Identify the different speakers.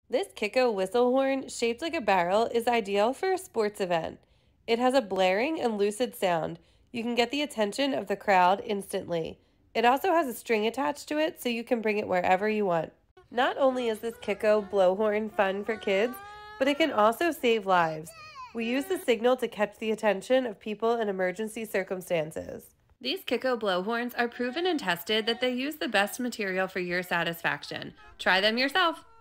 Speaker 1: This Kicko whistle horn, shaped like a barrel, is ideal for a sports event. It has a blaring and lucid sound. You can get the attention of the crowd instantly. It also has a string attached to it so you can bring it wherever you want. Not only is this Kicko blowhorn fun for kids, but it can also save lives. We use the signal to catch the attention of people in emergency circumstances. These Kicko blowhorns are proven and tested that they use the best material for your satisfaction. Try them yourself.